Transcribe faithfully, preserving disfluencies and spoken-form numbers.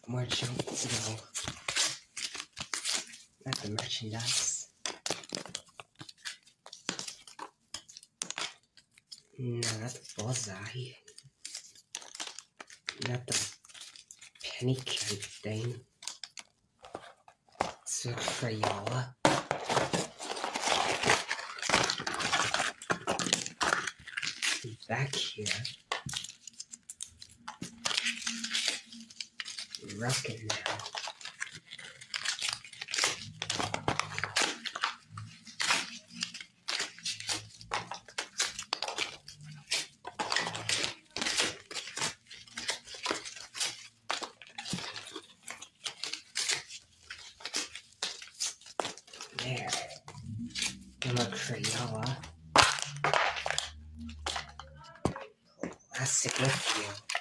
More junk to go. Not the merchandise. No, not the bullseye. Not the penny cake thing. It's a Crayola. Back here. Rockin' now. There. I'm a Crayola. Classic with you.